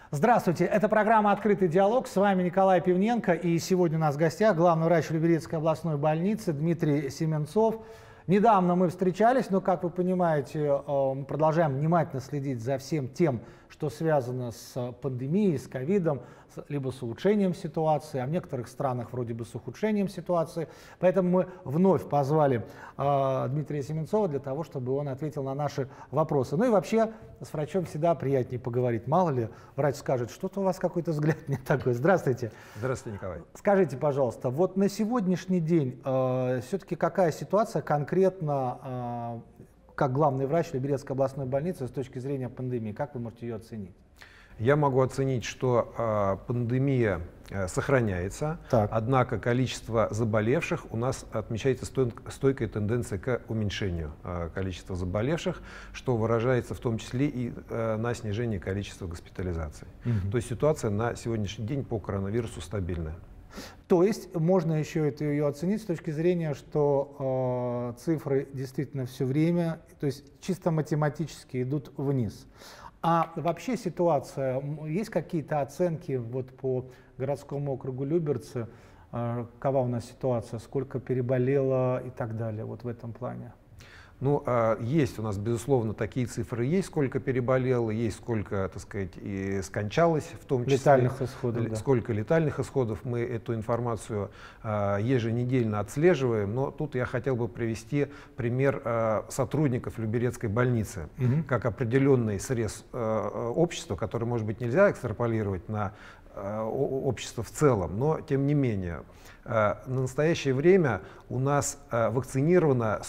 Здравствуйте, это программа «Открытый диалог». С вами Николай Пивненко. И сегодня у нас в гостях главный врач Люберецкой областной больницы Дмитрий Семенцов. Недавно мы встречались, но, как вы понимаете, мы продолжаем внимательно следить за всем тем, что связано с пандемией, с ковидом, либо с улучшением ситуации, а в некоторых странах вроде бы с ухудшением ситуации. Поэтому мы вновь позвали Дмитрия Семенцова для того, чтобы он ответил на наши вопросы. Ну и вообще с врачом всегда приятнее поговорить. Мало ли, врач скажет, что-то у вас какой-то взгляд не такой. Здравствуйте. Здравствуйте, Николай. Скажите, пожалуйста, вот на сегодняшний день все-таки какая ситуация конкретно, как главный врач Люберецкой областной больницы с точки зрения пандемии? Как вы можете ее оценить? Я могу оценить, что пандемия сохраняется, однако количество заболевших у нас отмечается стойкая тенденция к уменьшению количества заболевших, что выражается в том числе и на снижении количества госпитализаций. То есть ситуация на сегодняшний день по коронавирусу стабильная. То есть можно еще ее оценить с точки зрения, что цифры действительно все время, то есть чисто математически идут вниз. А вообще ситуация, есть какие-то оценки вот по городскому округу Люберцы, какова у нас ситуация, сколько переболело и так далее, вот в этом плане? Ну, есть у нас, безусловно, такие цифры есть, сколько переболело, есть сколько, так сказать, и скончалось, в том числе. Летальных исходов, да. Сколько летальных исходов, мы эту информацию еженедельно отслеживаем, но тут я хотел бы привести пример сотрудников Люберецкой больницы, как определенный срез общества, который, может быть, нельзя экстраполировать на общество в целом, но тем не менее. На настоящее время у нас вакцинировано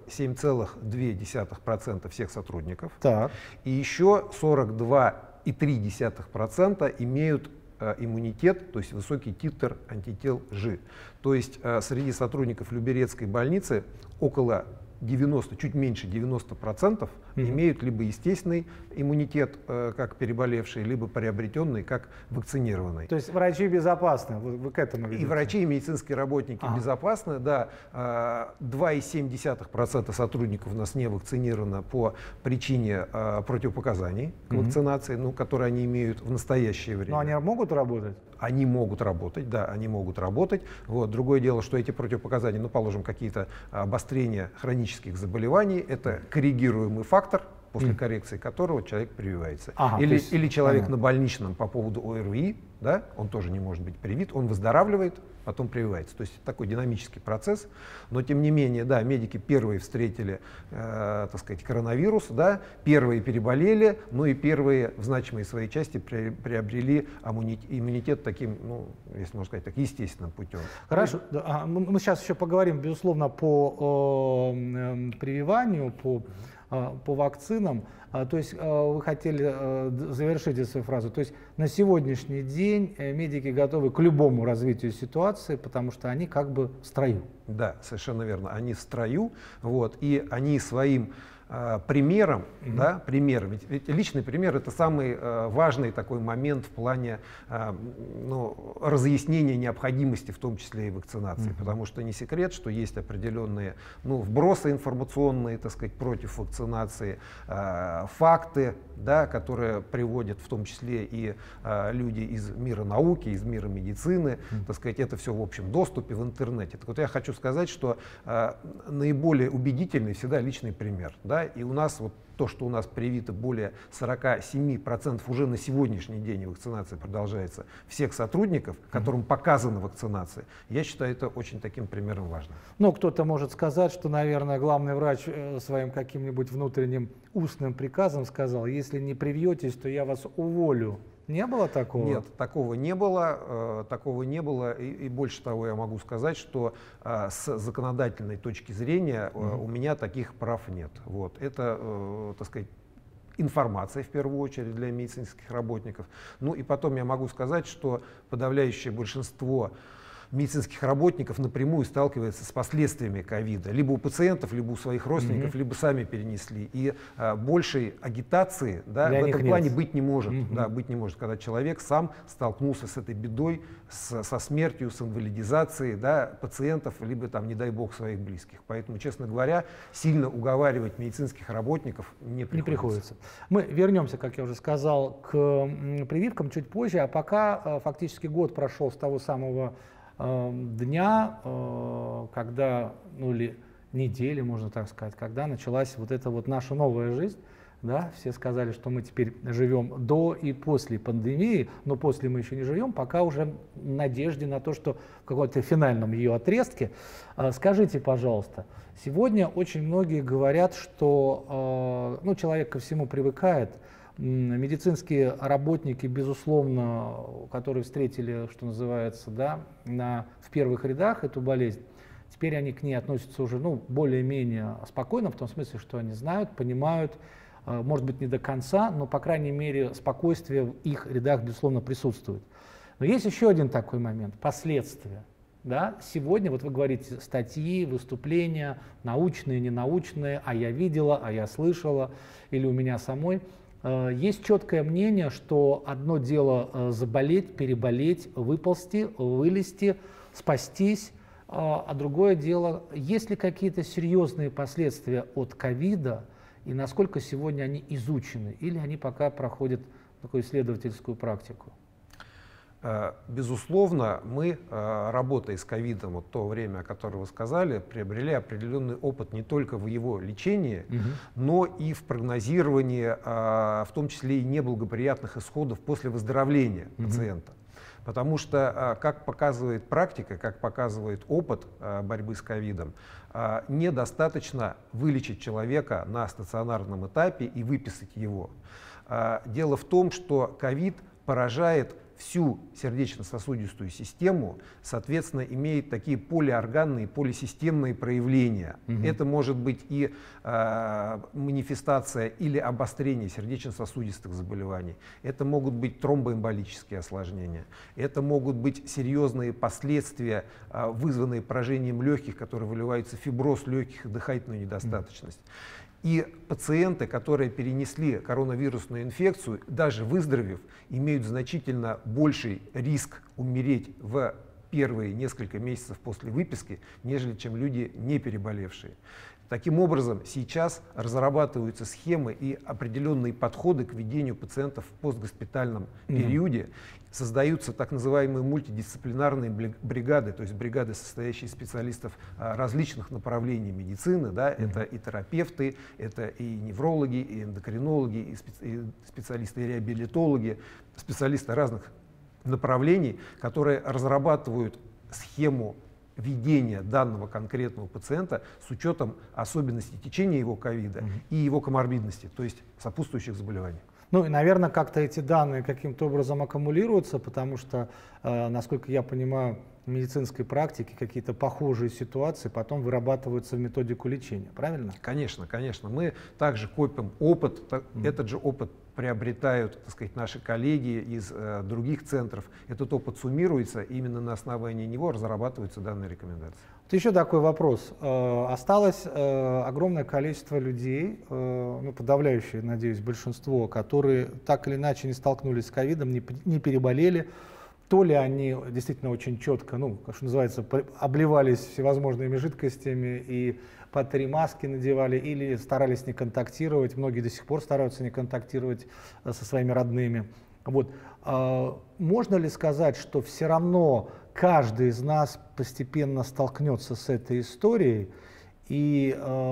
47,2% всех сотрудников, и еще 42,3% имеют иммунитет, то есть высокий титр антител Ж. То есть среди сотрудников Люберецкой больницы около 90, чуть меньше 90% имеют либо естественный иммунитет, как переболевшие, либо приобретенный, как вакцинированный. То есть врачи безопасны, вы к этому ведете? И врачи, и медицинские работники безопасны, да. 2,7% сотрудников у нас не вакцинировано по причине противопоказаний к вакцинации, ну, которые они имеют в настоящее время. Но они могут работать? Они могут работать, да, они могут работать. Вот. Другое дело, что эти противопоказания, ну, положим, какие-то обострения хронических заболеваний, это коррегируемый фактор, после коррекции которого человек прививается. Или человек на больничном по поводу ОРВИ, да, он тоже не может быть привит, он выздоравливает, потом прививается. То есть такой динамический процесс, но тем не менее, да, медики первые встретили, так сказать, коронавирус, да, первые переболели, но и первые в значимой своей части приобрели иммунитет таким, ну, если можно сказать, так, естественным путем. Хорошо, мы сейчас еще поговорим, безусловно, по прививанию, по вакцинам. То есть вы хотели завершить эту свою фразу. То есть на сегодняшний день медики готовы к любому развитию ситуации, потому что они как бы в строю. Да, совершенно верно. Они в строю, вот, и они своим примером, да, ведь личный пример — это самый важный такой момент в плане ну, разъяснения необходимости, в том числе и вакцинации, потому что не секрет, что есть определенные, ну, вбросы информационные, так сказать, против вакцинации, факты, да, которые приводят в том числе и люди из мира науки, из мира медицины, так сказать, это все в общем доступе в интернете. Так вот, я хочу сказать, что наиболее убедительный всегда личный пример, да, и у нас вот то, что у нас привито более 47% уже на сегодняшний день, вакцинация продолжается, всех сотрудников, которым показана вакцинация, я считаю это очень таким примером важным. Ну, кто-то может сказать, что, наверное, главный врач своим каким-нибудь внутренним устным приказом сказал: если не привьетесь, то я вас уволю. Не было такого? Нет, такого не было, и больше того я могу сказать, что с законодательной точки зрения у меня таких прав нет. Вот. Это, так сказать, информация в первую очередь для медицинских работников. Ну и потом я могу сказать, что подавляющее большинство медицинских работников напрямую сталкиваются с последствиями ковида. Либо у пациентов, либо у своих родственников, либо сами перенесли. И большей агитации, да, в этом плане быть не может. Да, быть не может, когда человек сам столкнулся с этой бедой, со смертью, с инвалидизацией, да, пациентов, либо, там, не дай бог, своих близких. Поэтому, честно говоря, сильно уговаривать медицинских работников не приходится. Мы вернемся, как я уже сказал, к прививкам чуть позже, а пока фактически год прошел с того самого дня, когда, ну или недели, можно так сказать, когда началась вот эта вот наша новая жизнь. Да, все сказали, что мы теперь живем до и после пандемии, но после мы еще не живем, пока уже в надежде на то, что в каком-то финальном ее отрезке. Скажите, пожалуйста, сегодня очень многие говорят, что ну, человек ко всему привыкает. Медицинские работники, безусловно, которые встретили, что называется, да, в первых рядах эту болезнь, теперь они к ней относятся уже ну, более-менее спокойно, в том смысле, что они знают, понимают, может быть, не до конца, но, по крайней мере, спокойствие в их рядах, безусловно, присутствует. Но есть еще один такой момент – последствия. Да? Сегодня, вот вы говорите, статьи, выступления, научные, ненаучные, а я видела, а я слышала, или у меня самой. Есть четкое мнение, что одно дело заболеть, переболеть, выползти, вылезти, спастись, а другое дело, есть ли какие-то серьезные последствия от ковида, и насколько сегодня они изучены, или они пока проходят такую исследовательскую практику? Безусловно, мы, работая с ковидом, вот то время, о котором вы сказали, приобрели определенный опыт не только в его лечении, но и в прогнозировании, в том числе и неблагоприятных исходов после выздоровления пациента. Потому что, как показывает практика, как показывает опыт борьбы с ковидом, недостаточно вылечить человека на стационарном этапе и выписать его. Дело в том, что ковид поражает всю сердечно-сосудистую систему, соответственно, имеет такие полиорганные, полисистемные проявления. Это может быть и манифестация или обострение сердечно-сосудистых заболеваний. Это могут быть тромбоэмболические осложнения. Это могут быть серьезные последствия, вызванные поражением легких, которые выливаются в фиброз легких и дыхательную недостаточность. И пациенты, которые перенесли коронавирусную инфекцию, даже выздоровев, имеют значительно больший риск умереть в первые несколько месяцев после выписки, нежели чем люди, не переболевшие. Таким образом, сейчас разрабатываются схемы и определенные подходы к ведению пациентов в постгоспитальном периоде. Создаются так называемые мультидисциплинарные бригады, то есть бригады, состоящие из специалистов различных направлений медицины. Да, это и терапевты, это и неврологи, и эндокринологи, и специалисты, и реабилитологи, специалисты разных направлений, которые разрабатывают схему ведения данного конкретного пациента с учетом особенностей течения его ковида и его коморбидности, то есть сопутствующих заболеваний. Ну и, наверное, как-то эти данные каким-то образом аккумулируются, потому что, насколько я понимаю, в медицинской практике какие-то похожие ситуации потом вырабатываются в методику лечения, правильно? Конечно, конечно. Мы также копим опыт, этот же опыт приобретают, так сказать, наши коллеги из других центров. Этот опыт суммируется, и именно на основании него разрабатываются данные рекомендации. Вот еще такой вопрос. Осталось огромное количество людей, ну, подавляющее, надеюсь, большинство, которые так или иначе не столкнулись с ковидом, не переболели. То ли они действительно очень четко, ну, как что называется, обливались всевозможными жидкостями и по 3 маски надевали, или старались не контактировать. Многие до сих пор стараются не контактировать со своими родными. Вот. Можно ли сказать, что все равно каждый из нас постепенно столкнется с этой историей, и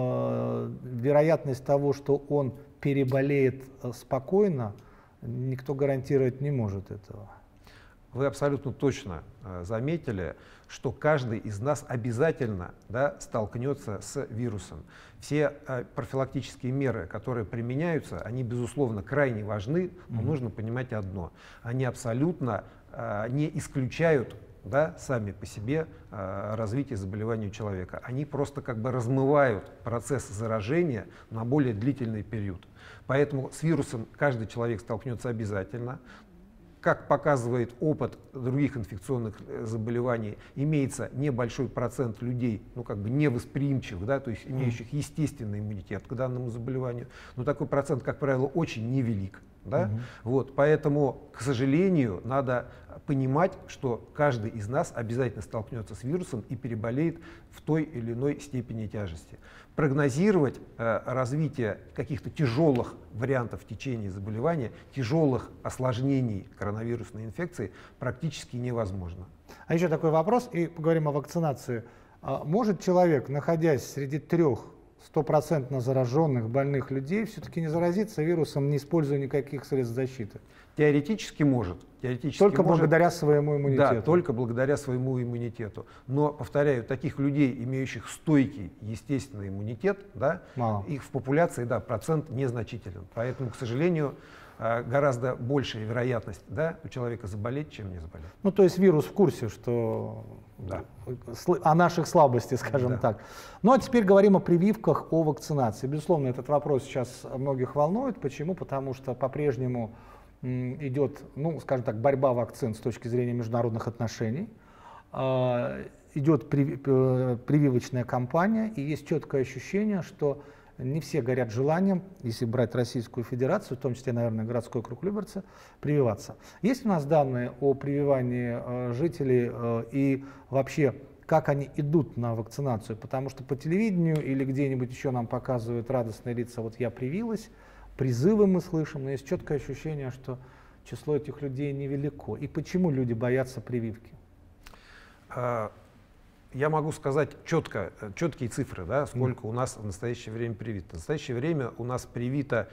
вероятность того, что он переболеет спокойно, никто гарантировать не может этого? Вы абсолютно точно заметили, что каждый из нас обязательно, да, столкнется с вирусом. Все профилактические меры, которые применяются, они, безусловно, крайне важны, но нужно понимать одно. Они абсолютно не исключают, да, сами по себе развитие заболевания у человека. Они просто как бы размывают процесс заражения на более длительный период. Поэтому с вирусом каждый человек столкнется обязательно. как показывает опыт других инфекционных заболеваний, имеется небольшой процент людей, ну, как бы невосприимчивых, да, то есть имеющих естественный иммунитет к данному заболеванию. Но такой процент, как правило, очень невелик. Да? Вот, поэтому, к сожалению, надо понимать, что каждый из нас обязательно столкнется с вирусом и переболеет в той или иной степени тяжести. Прогнозировать развитие каких-то тяжелых вариантов в течение заболевания, тяжелых осложнений коронавирусной инфекции практически невозможно. А еще такой вопрос, и поговорим о вакцинации. Может человек, находясь среди 3% зараженных, больных людей, все-таки не заразиться вирусом, не используя никаких средств защиты? Теоретически может. Только благодаря своему иммунитету. Да, только благодаря своему иммунитету. Но, повторяю, таких людей, имеющих стойкий естественный иммунитет, да, их в популяции, да, процент незначителен. Поэтому, к сожалению, гораздо большая вероятность, да, у человека заболеть, чем не заболеть. Ну, то есть вирус в курсе, что о наших слабостях, скажем так. Ну, а теперь говорим о прививках, о вакцинации. Безусловно, этот вопрос сейчас многих волнует. Почему? Потому что по-прежнему идет, ну, скажем так, борьба вакцин с точки зрения международных отношений. Идет прививочная кампания, и есть четкое ощущение, что не все горят желанием, если брать Российскую Федерацию, в том числе, наверное, городской округ Люберцы, прививаться. Есть у нас данные о прививании жителей и вообще, как они идут на вакцинацию? Потому что по телевидению или где-нибудь еще нам показывают радостные лица, вот я привилась, призывы мы слышим, но есть четкое ощущение, что число этих людей невелико. И почему люди боятся прививки? Я могу сказать четкие цифры, да, сколько у нас в настоящее время привито. В настоящее время у нас привито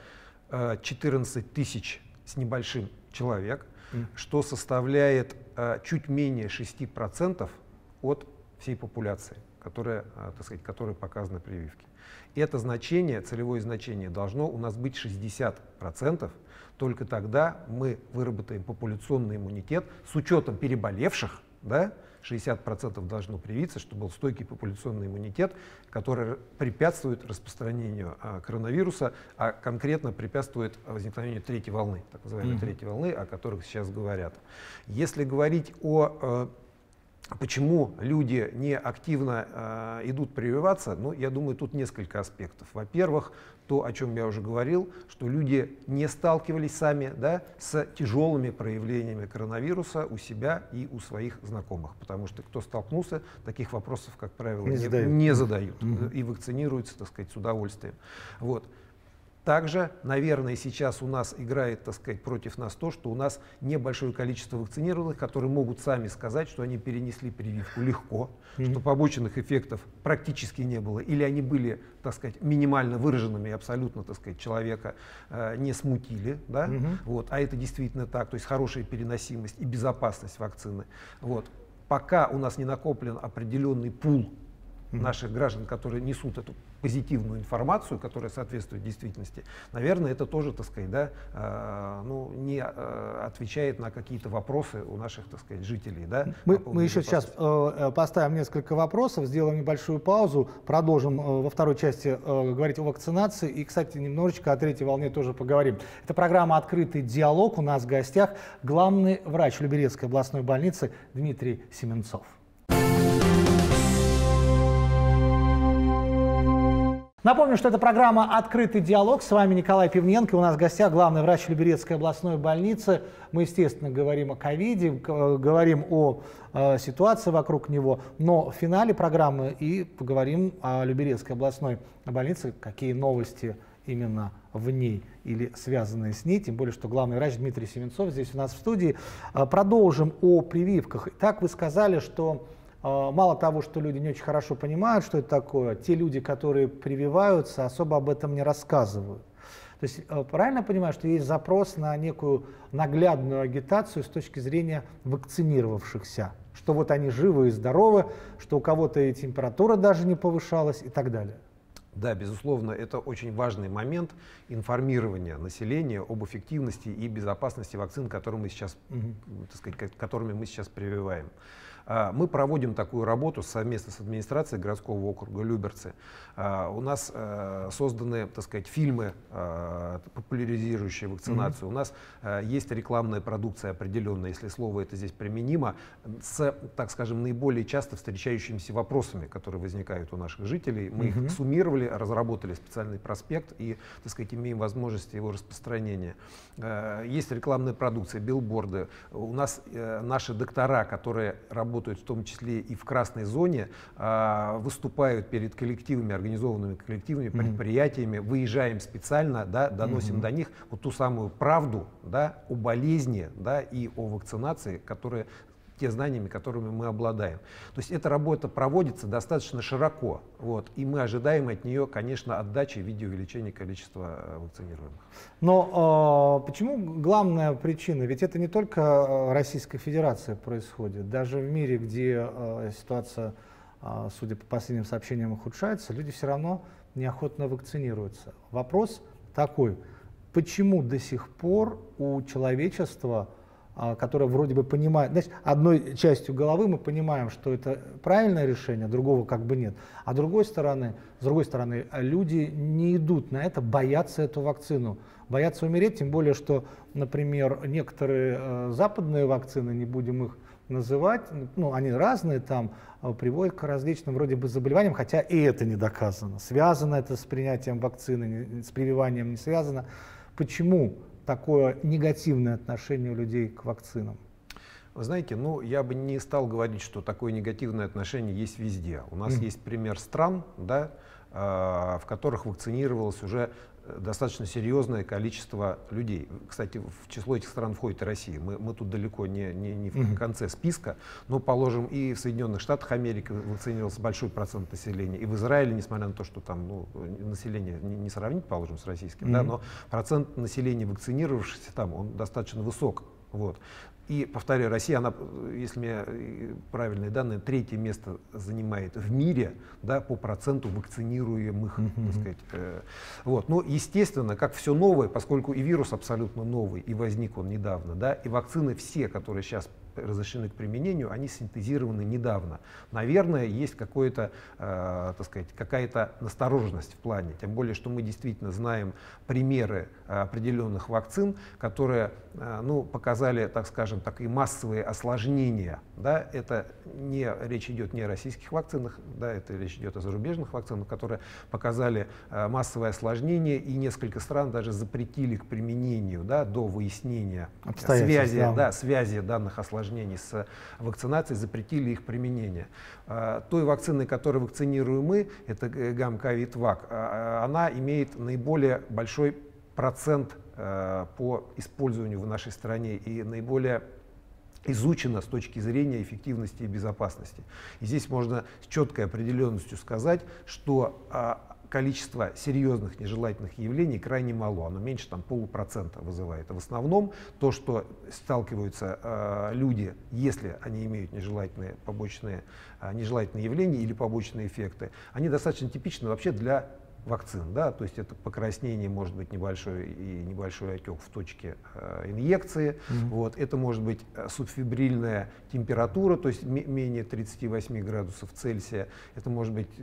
14 тысяч с небольшим человек, что составляет чуть менее 6% от всей популяции, которая, так сказать, которой показаны прививки. Это значение, целевое значение должно у нас быть 60%. Только тогда мы выработаем популяционный иммунитет с учетом переболевших, да, 60% должно привиться, чтобы был стойкий популяционный иммунитет, который препятствует распространению коронавируса, а конкретно препятствует возникновению третьей волны, так называемой третьей волны, о которых сейчас говорят. Если говорить о почему люди не активно идут прививаться, ну, я думаю, тут несколько аспектов. Во-первых, то, о чем я уже говорил, что люди не сталкивались сами, да, с тяжелыми проявлениями коронавируса у себя и у своих знакомых. Потому что кто столкнулся, таких вопросов, как правило, не задают. И вакцинируются, так сказать, с удовольствием. Вот. Также, наверное, сейчас у нас играет, так сказать, против нас то, что у нас небольшое количество вакцинированных, которые могут сами сказать, что они перенесли прививку легко, что побочных эффектов практически не было, или они были, так сказать, минимально выраженными и абсолютно, так сказать, человека не смутили, да? Вот, а это действительно так, то есть хорошая переносимость и безопасность вакцины. Вот. Пока у нас не накоплен определенный пул наших граждан, которые несут эту позитивную информацию, которая соответствует действительности, наверное, это тоже, так сказать, да, ну, не отвечает на какие-то вопросы у наших, так сказать, жителей. Да, мы еще сейчас поставим несколько вопросов, сделаем небольшую паузу, продолжим во второй части говорить о вакцинации и, кстати, немножечко о третьей волне тоже поговорим. Это программа «Открытый диалог». У нас в гостях главный врач Люберецкой областной больницы Дмитрий Семенцов. Напомню, что это программа «Открытый диалог». С вами Николай Пивненко. У нас в гостях главный врач Люберецкой областной больницы. Мы, естественно, говорим о ковиде, говорим о ситуации вокруг него. Но в финале программы и поговорим о Люберецкой областной больнице, какие новости именно в ней или связанные с ней. Тем более, что главный врач Дмитрий Семенцов здесь у нас в студии. Продолжим о прививках. Итак, вы сказали, что мало того, что люди не очень хорошо понимают, что это такое, те люди, которые прививаются, особо об этом не рассказывают. То есть правильно я понимаю, что есть запрос на некую наглядную агитацию с точки зрения вакцинировавшихся, что вот они живы и здоровы, что у кого-то и температура даже не повышалась и так далее? Да, безусловно, это очень важный момент информирования населения об эффективности и безопасности вакцин, которыми мы сейчас прививаем. Мы проводим такую работу совместно с администрацией городского округа Люберцы. У нас созданы, фильмы, популяризирующие вакцинацию. У нас есть рекламная продукция определенная, если слово это здесь применимо, с, так скажем, наиболее часто встречающимися вопросами, которые возникают у наших жителей. Мы их суммировали, разработали специальный проспект и, имеем возможность его распространения. Есть рекламная продукция, билборды. У нас наши доктора, которые работают в том числе и в красной зоне, выступают перед коллективами, организованными коллективами, предприятиями, выезжаем специально, да, доносим до них вот ту самую правду, да, о болезни, да, и о вакцинации, те знаниями, которыми мы обладаем. То есть эта работа проводится достаточно широко, вот, и мы ожидаем от нее, конечно, отдачи в виде увеличения количества вакцинированных. Но почему главная причина? Ведь это не только Российская Федерация происходит. Даже в мире, где ситуация, судя по последним сообщениям, ухудшается, люди все равно неохотно вакцинируются. Вопрос такой: почему до сих пор у человечества, которая вроде бы понимает, значит, одной частью головы мы понимаем, что это правильное решение, другого как бы нет, а с другой стороны, люди не идут на это, боятся эту вакцину, боятся умереть, тем более, что, например, некоторые западные вакцины, не будем их называть, ну, они разные, там приводят к различным вроде бы заболеваниям, хотя и это не доказано. Связано это с принятием вакцины, с прививанием не связано. Почему такое негативное отношение у людей к вакцинам? Вы знаете, я бы не стал говорить, что такое негативное отношение есть везде. У нас есть пример стран, да, в которых вакцинировалось уже достаточно серьезное количество людей. Кстати, в число этих стран входит и Россия. Мы тут далеко не в конце списка, но, положим, и в Соединенных Штатах Америки вакцинировался большой процент населения, и в Израиле, несмотря на то, что там население не сравнить, положим, с российским, да, но процент населения, вакцинировавшихся там, он достаточно высок. Вот. И, повторяю, Россия, она, если мне правильные данные, 3-е место занимает в мире, да, по проценту вакцинируемых. Так сказать, вот. Но, естественно, как все новое, поскольку и вирус абсолютно новый, и возник он недавно, да, и вакцины все, которые сейчас разрешены к применению, они синтезированы недавно. Наверное, есть какая-то настороженность в плане, тем более, что мы действительно знаем примеры определенных вакцин, которые показали, так скажем, такие массовые осложнения. Да? Речь идет не о российских вакцинах, да, это речь идет о зарубежных вакцинах, которые показали массовые осложнения, и несколько стран даже запретили к применению, да, до выяснения связи данных осложнений с вакцинацией, запретили их применение. Той вакциной, которой вакцинируем мы, это ГАМ-КОВИД-ВАК, она имеет наиболее большой процент по использованию в нашей стране и наиболее изучена с точки зрения эффективности и безопасности. И здесь можно с четкой определенностью сказать, что количество серьезных нежелательных явлений крайне мало, оно меньше 0,5% вызывает. А в основном то, что сталкиваются люди, если они имеют нежелательные явления или побочные эффекты, они достаточно типичны вообще для вакцин, да, то есть это покраснение, может быть небольшой отек в точке инъекции, вот, это может быть субфибрильная температура, то есть менее 38 градусов Цельсия, это может быть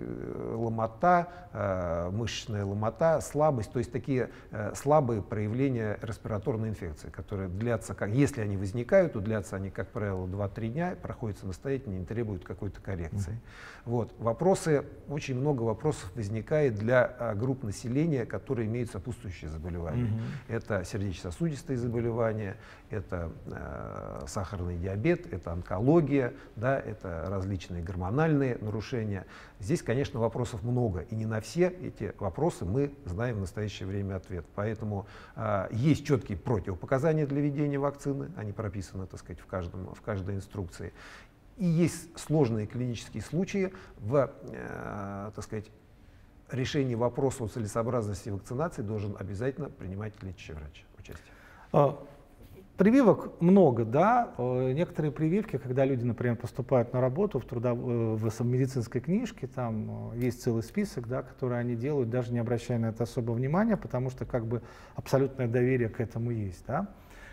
ломота, мышечная ломота, слабость, то есть такие слабые проявления респираторной инфекции, которые длятся, если они возникают, то длятся они, как правило, 2-3 дня, проходят самостоятельно, не требуют какой-то коррекции. Вот, очень много вопросов возникает для групп населения, которые имеют сопутствующие заболевания. Это сердечно-сосудистые заболевания, это сахарный диабет, это онкология, да, это различные гормональные нарушения. Здесь, конечно, вопросов много, и не на все эти вопросы мы знаем в настоящее время ответ. Поэтому есть четкие противопоказания для введения вакцины, они прописаны, так сказать, в каждой инструкции. И есть сложные клинические случаи в, так сказать, решении вопроса о целесообразности вакцинации должен обязательно принимать лечащий врач участие. Прививок много, да. Некоторые прививки, когда люди, например, поступают на работу в медицинской книжке, там есть целый список, да, который они делают, даже не обращая на это особого внимания, потому что как бы абсолютное доверие к этому есть. Да.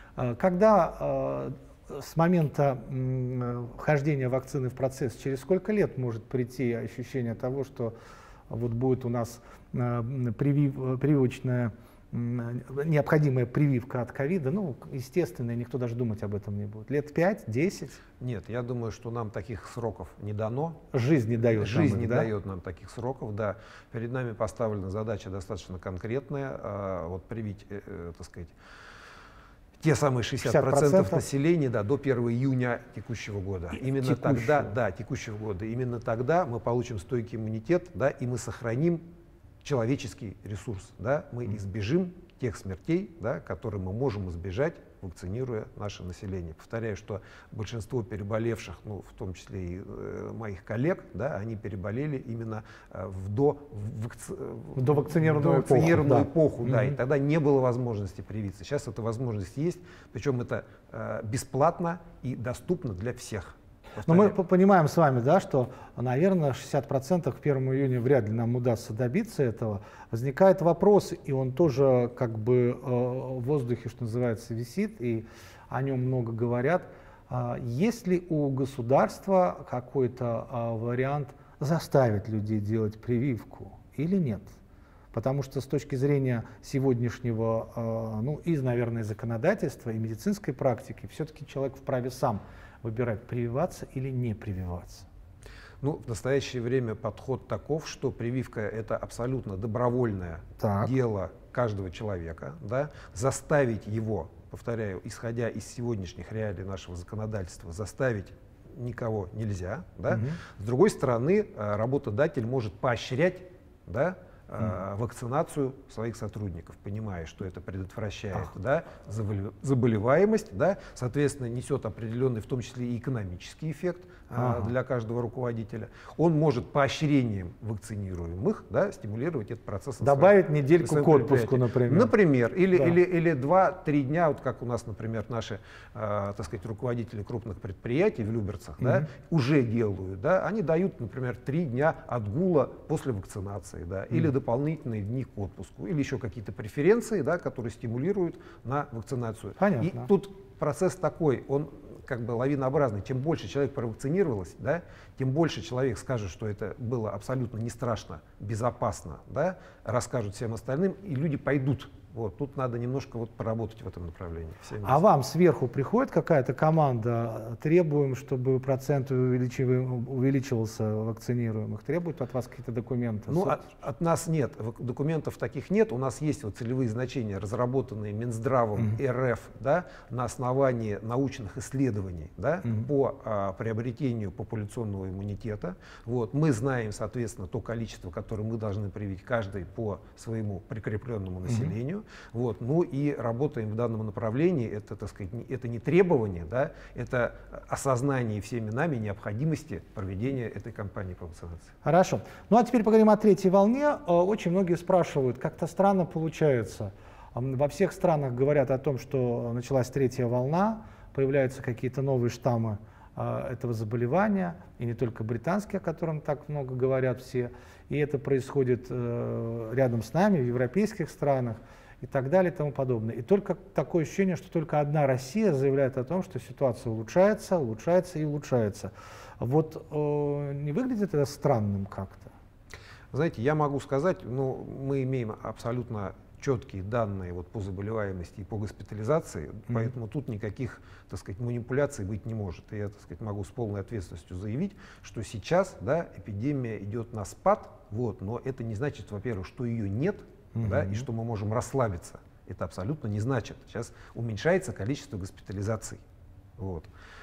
Когда с момента вхождения вакцины в процесс, через сколько лет может прийти ощущение того, что вот будет у нас прививочная необходимая прививка от ковида? Ну, естественно, никто даже думать об этом не будет. Лет 5-10? Нет, я думаю, что нам таких сроков не дано. Жизнь не дает. Жизнь не дает нам таких сроков, да. Перед нами поставлена задача достаточно конкретная, вот привить, так сказать, те самые 60% населения, да, до 1 июня текущего года. Именно тогда, да, текущего года. Именно тогда мы получим стойкий иммунитет, да, и мы сохраним человеческий ресурс, да, мы избежим тех смертей, да, которые мы можем избежать, вакцинируя наше население. Повторяю, что большинство переболевших, ну, в том числе и моих коллег, да, они переболели именно в довакцинированную эпоху, да, и тогда не было возможности привиться. Сейчас эта возможность есть, причем это бесплатно и доступно для всех. Но мы понимаем с вами, да, что, наверное, 60% к 1 июня вряд ли нам удастся добиться этого. Возникает вопрос, и он тоже как бы в воздухе, что называется, висит, и о нем много говорят. Есть ли у государства какой-то вариант заставить людей делать прививку или нет? Потому что с точки зрения сегодняшнего, ну, наверное, законодательства и медицинской практики, все-таки человек вправе сам выбирать, прививаться или не прививаться. Ну, в настоящее время подход таков, что прививка — это абсолютно добровольное дело каждого человека. Да? Заставить его, повторяю, исходя из сегодняшних реалий нашего законодательства, заставить никого нельзя. Да? С другой стороны, работодатель может поощрять, да, вакцинацию своих сотрудников, понимая, что это предотвращает, да, заболеваемость, да, соответственно, несет определенный, в том числе и экономический эффект для каждого руководителя. Он может поощрением вакцинируемых, да, стимулировать этот процесс. Добавить недельку к отпуску, например. Например, или 2-3 дня, вот как у нас, например, наши, так сказать, руководители крупных предприятий в Люберцах, да, уже делают, да, они дают, например, 3 дня отгула после вакцинации, да, или дополнительные дни к отпуску, или еще какие-то преференции, да, которые стимулируют на вакцинацию. Понятно. И тут процесс такой, он как бы лавинообразный. Чем больше человек провакцинировалось, да, тем больше человек скажет, что это было абсолютно не страшно, безопасно, да, расскажут всем остальным, и люди пойдут. Вот, тут надо немножко вот поработать в этом направлении. А вам сверху приходит какая-то команда, требуем, чтобы процент увеличивался вакцинируемых? Требуют от вас какие-то документы? Ну, от нас нет, документов таких нет. У нас есть вот целевые значения, разработанные Минздравом РФ, да, на основании научных исследований, да, по приобретению популяционного иммунитета. Вот, мы знаем, соответственно, то количество, которое мы должны привить каждый по своему прикрепленному населению. Вот, ну и работаем в данном направлении. Это, так сказать, это не требование, да, это осознание всеми нами необходимости проведения этой кампании по вакцинации. Хорошо. Ну а теперь поговорим о третьей волне. Очень многие спрашивают, как-то странно получается. Во всех странах говорят о том, что началась третья волна, появляются какие-то новые штаммы этого заболевания, и не только британские, о котором так много говорят все. И это происходит рядом с нами, в европейских странах, и так далее, и тому подобное. И только такое ощущение, что только одна Россия заявляет о том, что ситуация улучшается, улучшается и улучшается. Вот не выглядит это странным как-то? Знаете, я могу сказать, ну, мы имеем абсолютно четкие данные вот по заболеваемости и по госпитализации, поэтому тут никаких, так сказать, манипуляций быть не может. И я, так сказать, могу с полной ответственностью заявить, что сейчас, да, эпидемия идет на спад, вот, но это не значит, во-первых, что ее нет, да, и что мы можем расслабиться. Это абсолютно не значит. Сейчас уменьшается количество госпитализаций. Вот.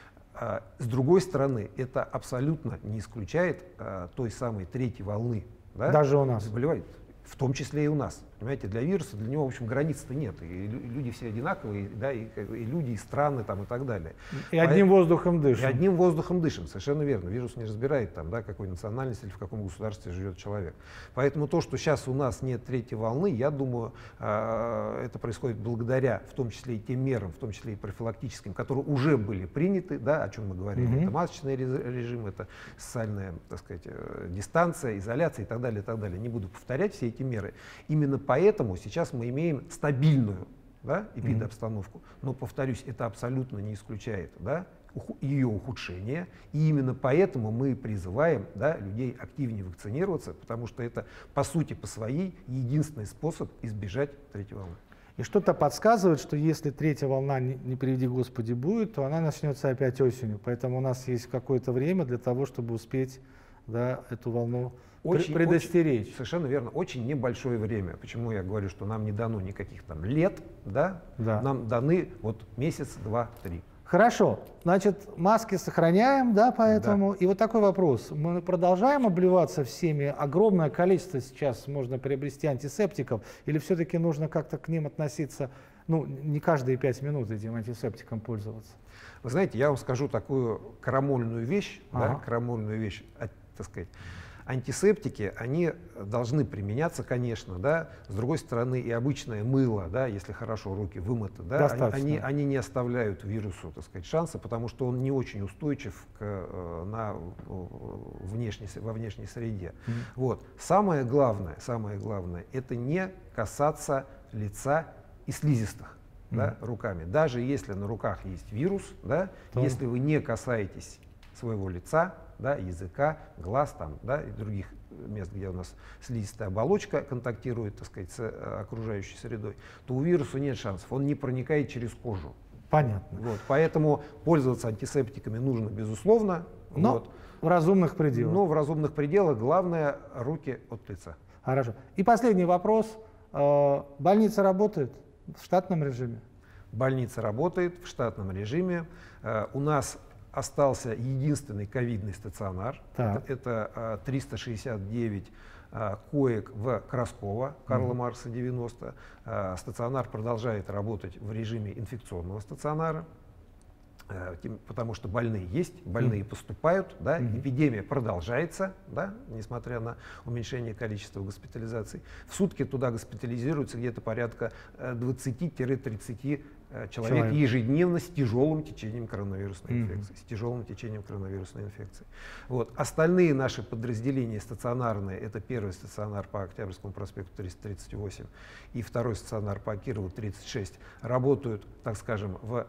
С другой стороны, это абсолютно не исключает той самой третьей волны. Да? Даже у нас. Заболевает. В том числе и у нас. Понимаете, для вируса, для него, в общем, границ-то нет. И люди все одинаковые, да, и люди, и страны там, и так далее. И одним воздухом дышим. И одним воздухом дышим, совершенно верно. Вирус не разбирает, там, да, какой национальности или в каком государстве живет человек. Поэтому то, что сейчас у нас нет третьей волны, я думаю, это происходит благодаря, в том числе и тем мерам, в том числе и профилактическим, которые уже были приняты, да, о чем мы говорили. Это масочный режим, это социальная, так сказать, дистанция, изоляция и так далее, и так далее. Не буду повторять все эти меры. Именно поэтому сейчас мы имеем стабильную, да, эпидобстановку. Но, повторюсь, это абсолютно не исключает, да, ее ухудшение. И именно поэтому мы призываем, да, людей активнее вакцинироваться, потому что это, по сути, по своей, единственный способ избежать третьей волны. И что-то подсказывает, что если третья волна, не приведи Господи, будет, то она начнется опять осенью. Поэтому у нас есть какое-то время для того, чтобы успеть, да, эту волну предостеречь. Совершенно верно. Очень небольшое время. Почему я говорю, что нам не дано никаких там лет, да? Нам даны вот месяц, два, три. Хорошо. Значит, маски сохраняем, да, поэтому. Да. И вот такой вопрос. Мы продолжаем обливаться всеми? Огромное количество сейчас можно приобрести антисептиков? Или все-таки нужно как-то к ним относиться, ну, не каждые 5 минут этим антисептиком пользоваться? Вы знаете, я вам скажу такую крамольную вещь, да, крамольную вещь, так сказать. Антисептики, они должны применяться, конечно, да. С другой стороны, и обычное мыло, да, если хорошо руки вымыты, да, они не оставляют вирусу, так сказать, шанса, потому что он не очень устойчив во внешней среде. Вот. Самое главное, это не касаться лица и слизистых, да, руками. Даже если на руках есть вирус, да, если вы не касаетесь своего лица, да, языка, глаз там, да, и других мест, где у нас слизистая оболочка контактирует, так сказать, с окружающей средой, то у вируса нет шансов, он не проникает через кожу. Понятно. Вот, поэтому пользоваться антисептиками нужно, безусловно. Но вот, в разумных пределах. Но в разумных пределах, главное, руки от лица. Хорошо. И последний вопрос. Больница работает в штатном режиме? Больница работает в штатном режиме. У нас остался единственный ковидный стационар. Это 369 коек в Красково, Карла Маркса 90. Стационар продолжает работать в режиме инфекционного стационара, потому что больные есть, больные поступают, да, эпидемия продолжается, да, несмотря на уменьшение количества госпитализаций. В сутки туда госпитализируется где-то порядка 20-30 человек ежедневно с тяжелым течением коронавирусной инфекции. Вот. Остальные наши подразделения стационарные, это первый стационар по Октябрьскому проспекту 338 и второй стационар по Кирову 36, работают, так скажем, в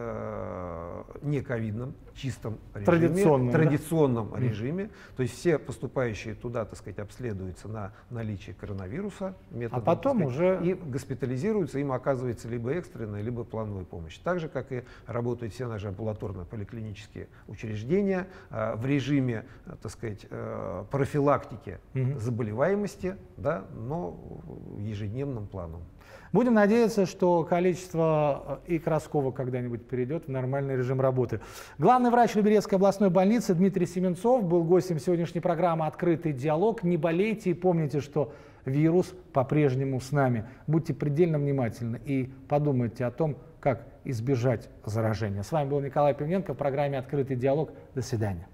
нековидном, чистом режиме, традиционном режиме. То есть все поступающие туда, так сказать, обследуются на наличие коронавируса, методом, а потом уже и госпитализируются, им оказывается либо экстренная, либо плановая помощь. Так же, как и работают все наши амбулаторно-поликлинические учреждения в режиме, так сказать, профилактики заболеваемости, да, но в ежедневном планом. Будем надеяться, что количество и Краскова когда-нибудь перейдет в нормальный режим работы. Главный врач Люберецкой областной больницы Дмитрий Семенцов был гостем сегодняшней программы «Открытый диалог». Не болейте и помните, что вирус по-прежнему с нами. Будьте предельно внимательны и подумайте о том, как избежать заражения. С вами был Николай Пивненко в программе «Открытый диалог». До свидания.